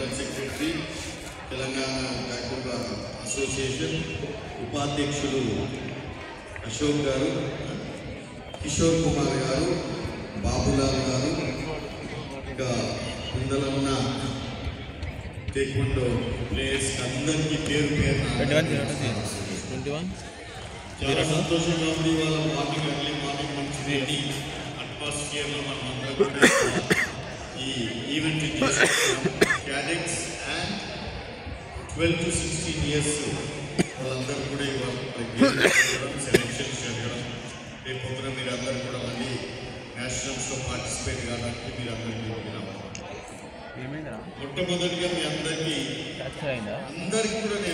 General secretary Telangana డాక్టర్ల association ఉపాధ్యక్షులు అశోక్ గారు, కిషోర్ కుమార్ గారు, బాబులాల్ గారు, ఇంకా ఇందులో ఉన్న టేక్వాండో ప్లేయర్స్ అందరికీ పేరు చాలా సంతోషంగా ఉంది. వాళ్ళ మార్నింగ్ మంచిది అట్మాస్ఫియర్లో మనం అందరం ఈ event cadets and 12 to 16 years వాళ్ళందరూ కూడా ఇవాళ సెలెక్షన్స్ జరగడం, రేపు పొద్దున మీరు అందరూ కూడా మళ్ళీ నేషనల్స్లో పార్టిసిపేట్ కావడానికి మీరు అందరికీ మొట్టమొదటిగా మీ అందరికీ కూడా